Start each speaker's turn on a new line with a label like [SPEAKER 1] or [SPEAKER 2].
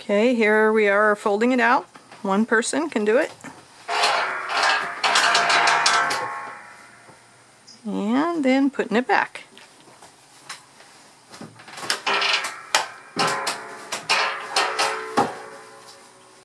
[SPEAKER 1] Okay, here we are folding it out. One person can do it. And then putting it back.